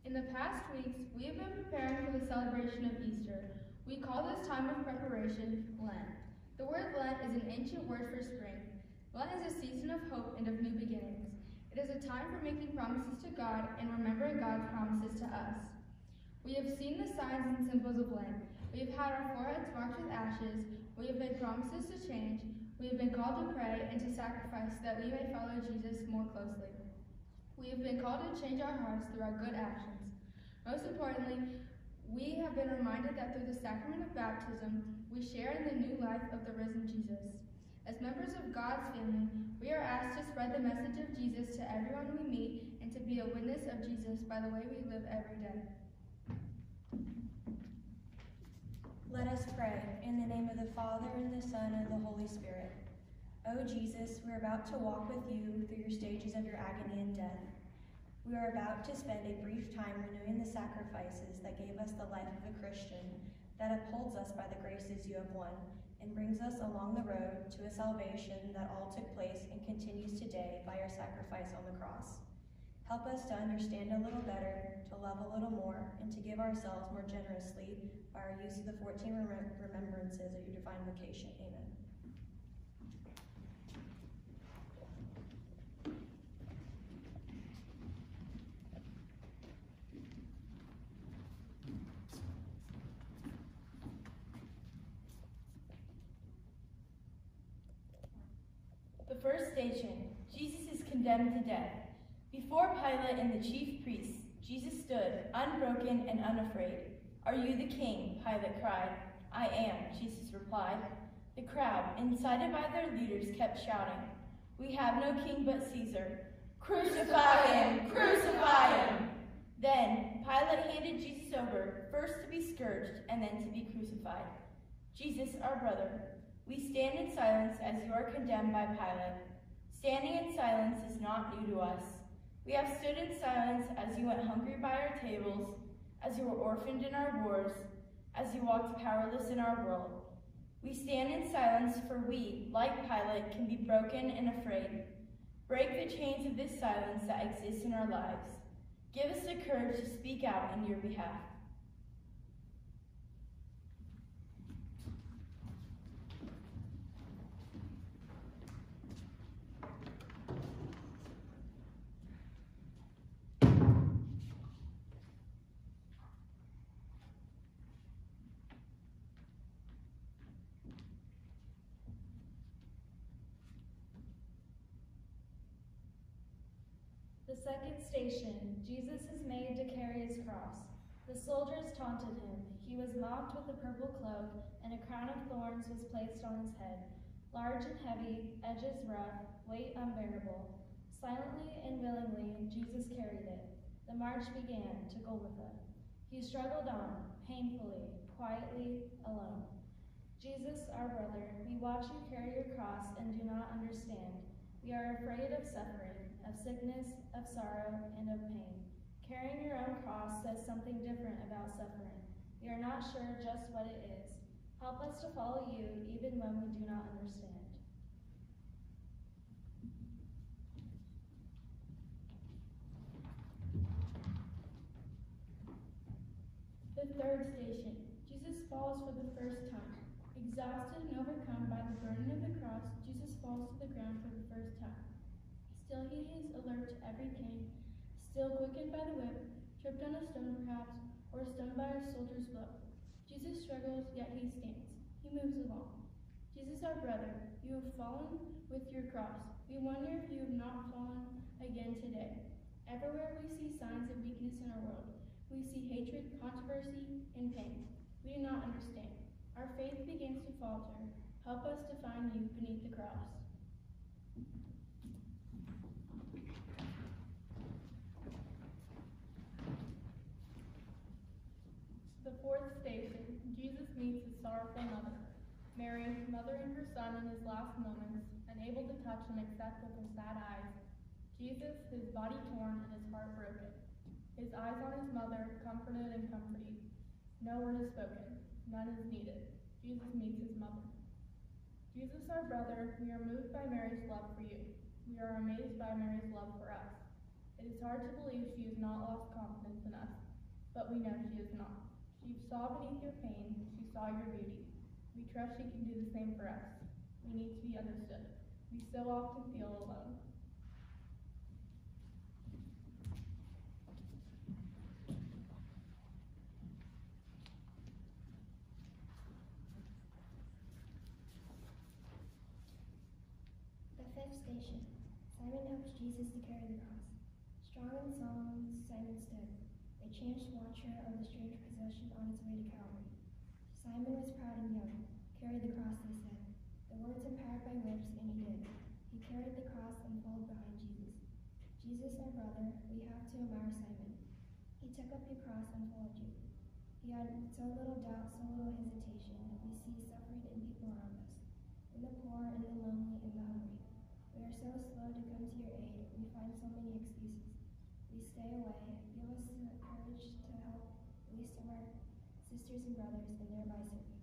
In the past weeks, we have been preparing for the celebration of Easter. We call this time of preparation Lent. The word Lent is an ancient word for spring. Lent is a season of hope and of new beginnings. It is a time for making promises to God and remembering God's promises to us. We have seen the signs and symbols of Lent. We have had our foreheads marked with ashes. We have made promises to change. We have been called to pray and to sacrifice that we may follow Jesus more closely. We have been called to change our hearts through our good actions. Most importantly, we have been reminded that through the sacrament of baptism, we share in the new life of the risen Jesus. As members of God's family, we are asked to spread the message of Jesus to everyone we meet and to be a witness of Jesus by the way we live every day. Let us pray. In the name of the Father, and the Son, and the Holy Spirit. O Jesus, we are about to walk with you through your stages of your agony and death. We are about to spend a brief time renewing the sacrifices that gave us the life of a Christian, that upholds us by the graces you have won, and brings us along the road to a salvation that all took place and continues today by your sacrifice on the cross. Help us to understand a little better, to love a little more, and to give ourselves more generously by our use of the 14 remembrances of your divine vocation. Amen. The first station, Jesus is condemned to death. Before Pilate and the chief priests, Jesus stood, unbroken and unafraid. "Are you the king?" Pilate cried. "I am," Jesus replied. The crowd, incited by their leaders, kept shouting, "We have no king but Caesar. Crucify him! Crucify him!" Then Pilate handed Jesus over, first to be scourged and then to be crucified. Jesus, our brother, we stand in silence as you are condemned by Pilate. Standing in silence is not new to us. We have stood in silence as you went hungry by our tables, as you were orphaned in our wars, as you walked powerless in our world. We stand in silence for we, like Pilate, can be broken and afraid. Break the chains of this silence that exists in our lives. Give us the courage to speak out in your behalf. The second station, Jesus is made to carry his cross. The soldiers taunted him. He was mocked with a purple cloak, and a crown of thorns was placed on his head. Large and heavy, edges rough, weight unbearable. Silently and willingly, Jesus carried it. The march began to Golgotha. He struggled on, painfully, quietly, alone. Jesus, our brother, we watch you carry your cross and do not understand. We are afraid of suffering, of sickness, of sorrow, and of pain. Carrying your own cross says something different about suffering. We are not sure just what it is. Help us to follow you even when we do not understand. The third station, Jesus falls for the first time. Exhausted and overcome by the burden of the cross, Jesus falls to the ground for the first time. Still he is alert to every pain, still quickened by the whip, tripped on a stone perhaps, or stung by a soldier's blow. Jesus struggles, yet he stands. He moves along. Jesus, our brother, you have fallen with your cross. We wonder if you have not fallen again today. Everywhere we see signs of weakness in our world. We see hatred, controversy, and pain. We do not understand. Our faith begins to falter. Help us to find you beneath the cross. The fourth station, Jesus meets his sorrowful mother. Mary, mothering her son in his last moments, unable to touch and accept with her sad eyes. Jesus, his body torn and his heart broken. His eyes on his mother, comforted and comforting. No word is spoken. None is needed. Jesus meets his mother. Jesus, our brother, we are moved by Mary's love for you. We are amazed by Mary's love for us. It is hard to believe she has not lost confidence in us. but we know she is not. She saw beneath your pain, she saw your beauty. We trust she can do the same for us. We need to be understood. We so often feel alone. The fifth station. Simon helps Jesus to carry the cross. Strong and solemn, Simon stood, a chanced watcher of the strange procession on its way to Calvary. Simon was proud and young. Carry the cross, they said. The words empowered by lips, and he did. He carried the cross and followed behind Jesus. Jesus, our brother, we have to admire Simon. He took up your cross and followed you. He had so little doubt, so little hesitation. We see suffering in people around us, in the poor, in the lonely, in the hungry. We are so slow to come to your aid. We find so many excuses. We stay away. Give us the courage to help the least of our sisters and brothers, and thereby serve you.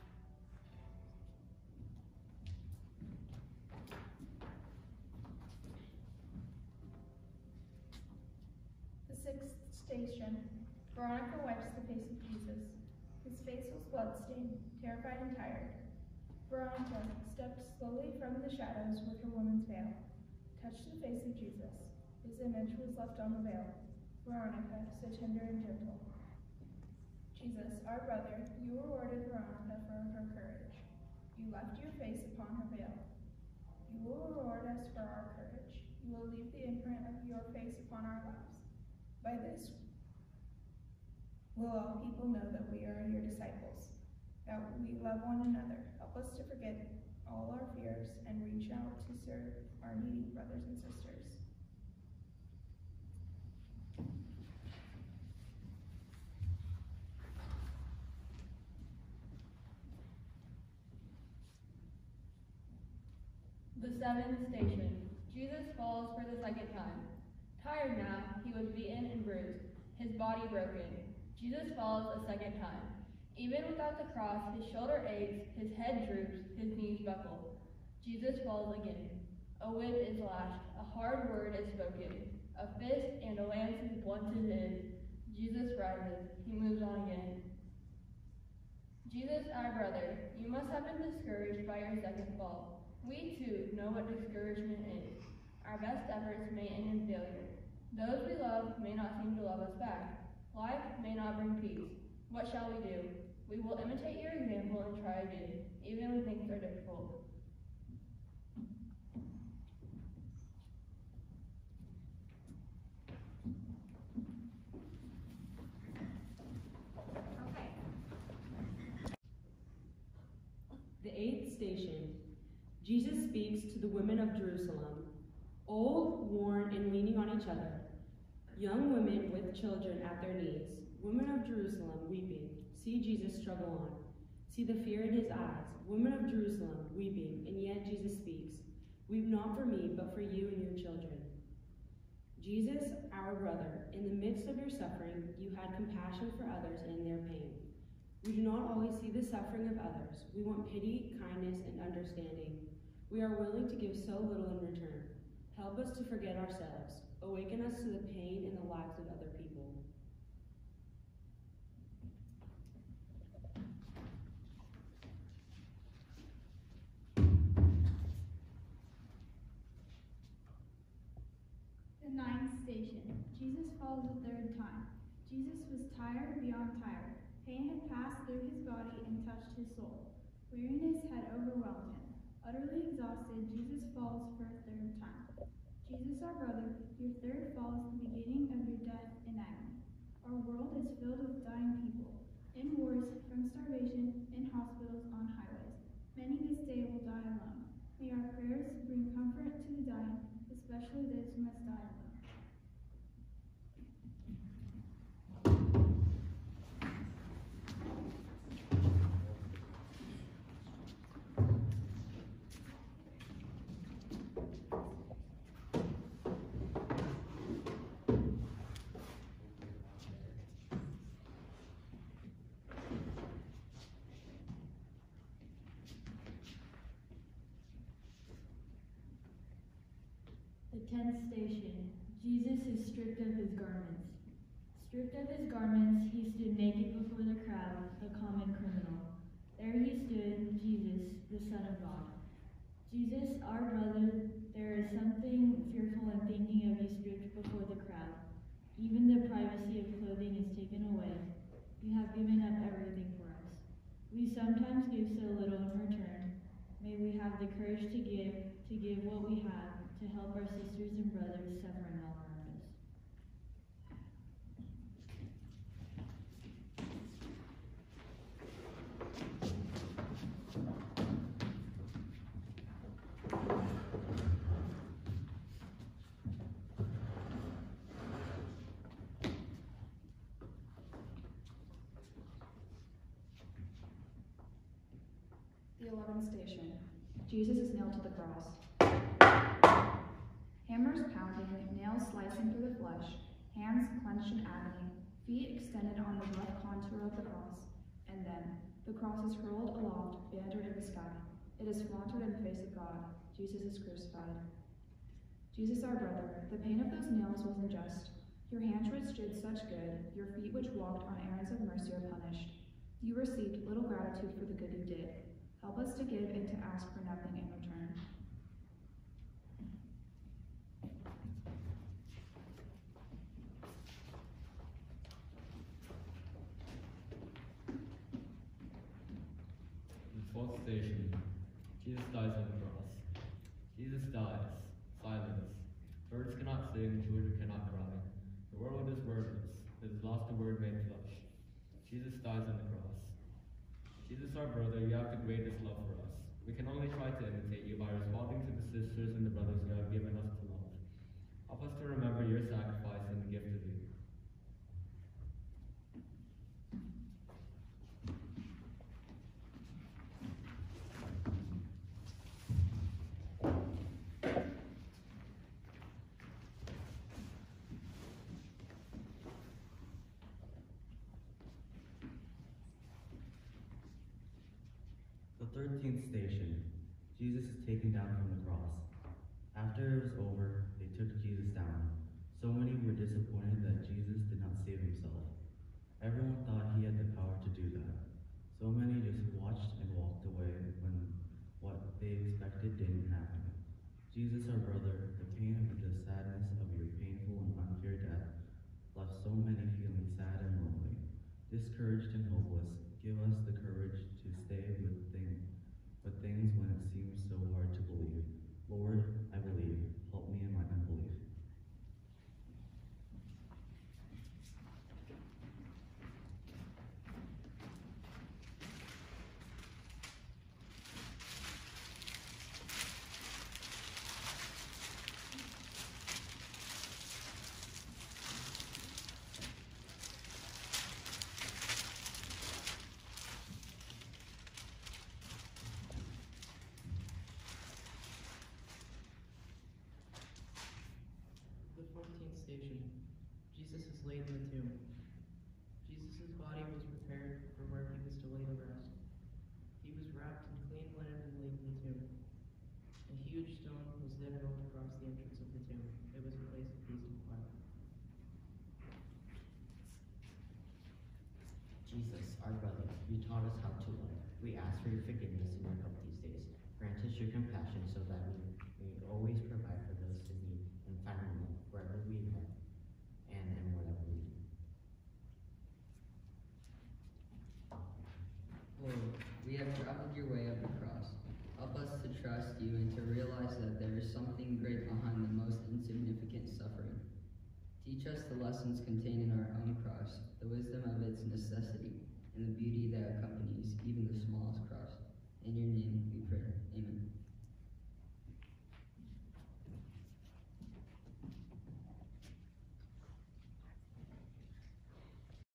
The sixth station. Veronica wipes the face of Jesus. His face was blood-stained, terrified and tired. Veronica stepped slowly from the shadows with her woman's veil, touched the face of Jesus. His image was left on the veil. Veronica, so tender and gentle. Jesus, our brother, you rewarded Veronica for her courage. You left your face upon her veil. You will reward us for our courage. You will leave the imprint of your face upon our lives. By this, will all people know that we are your disciples, that we love one another. Help us to forget all our fears and reach out to serve our needy brothers and sisters. The seventh station. Jesus falls for the second time. Tired now, he was beaten and bruised, his body broken. Jesus falls a second time. Even without the cross, his shoulder aches, his head droops, his knees buckle. Jesus falls again. A whip is lashed, a hard word is spoken. A fist and a lance is blunted in. Jesus rises. He moves on again. Jesus, our brother, you must have been discouraged by your second fall. We too know what discouragement is. Our best efforts may end in failure. Those we love may not seem to love us back. Life may not bring peace. What shall we do? We will imitate your example and try again, even when things are difficult. Okay. The eighth station. Jesus speaks to the women of Jerusalem, old, worn, and leaning on each other, young women with children at their knees, women of Jerusalem weeping. See Jesus struggle on. See the fear in his eyes, women of Jerusalem weeping, and yet Jesus speaks. Weep not for me, but for you and your children. Jesus, our brother, in the midst of your suffering, you had compassion for others and their pain. We do not always see the suffering of others. We want pity, kindness, and understanding. We are willing to give so little in return. Help us to forget ourselves. Awaken us to the pain in the lives of other people. The ninth station. Jesus falls a third time. Jesus was tired beyond tired. Pain had passed through his body and touched his soul. Weariness had overwhelmed him. Utterly exhausted, Jesus falls for a third time. Jesus, our brother, your third fall is the beginning of your death and agony. Our world is filled with dying people, in wars, from starvation, in hospitals, on highways. Many this day will die alone. May our prayers bring comfort to the dying, especially those who must die alone. The 10th station. Jesus is stripped of his garments. Stripped of his garments, he stood naked before the crowd, a common criminal. There he stood, Jesus, the Son of God. Jesus, our brother, there is something fearful in thinking of you stripped before the crowd. Even the privacy of clothing is taken away. You have given up everything for us. We sometimes give so little in return. May we have the courage to give what we have, to help our sisters and brothers suffering all around us. The 11th station. Jesus is nailed to the cross. Hammers pounding, nails slicing through the flesh, hands clenched in agony, feet extended on the rough contour of the cross. And then, the cross is hurled aloft, bandered in the sky. It is flaunted in the face of God. Jesus is crucified. Jesus, our brother, the pain of those nails was unjust. Your hands which did such good, your feet which walked on errands of mercy are punished. You received little gratitude for the good you did. Help us to give and to ask for nothing in return. The 12th station. Jesus dies on the cross. Jesus dies. Silence. Birds cannot sing, children cannot cry. The world is wordless. It has lost the word made flesh. Jesus dies on the cross. Jesus, our brother, you have the greatest love for us. We can only try to imitate you by responding to the sisters and the brothers you have given us to love. Help us to remember your sacrifice and the gift of you. The 13th station. Jesus is taken down from the cross. After it was over, they took Jesus down. So many were disappointed that Jesus did not save himself. Everyone thought he had the power to do that. So many just watched and walked away when what they expected didn't happen. Jesus, our brother, the pain of the sadness of your painful and unfair death left so many feeling sad and lonely. Discouraged and hopeless, give us the courage to stay with things when it seems so hard to believe. Lord, I believe. Help me in my unbelief. The 14th station. Jesus is laid in the tomb. Jesus' body was prepared for where he was to lay to rest. He was wrapped in clean linen and laid in the tomb. A huge stone was then rolled across the entrance of the tomb. It was a place of peace and quiet. Jesus, our brother, you taught us how to love. We ask for your forgiveness and your help these days. Grant us your compassion so that we may always provide for those in